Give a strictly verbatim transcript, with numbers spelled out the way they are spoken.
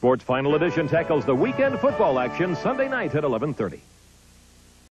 Sports Final Edition tackles the weekend football action Sunday night at eleven thirty.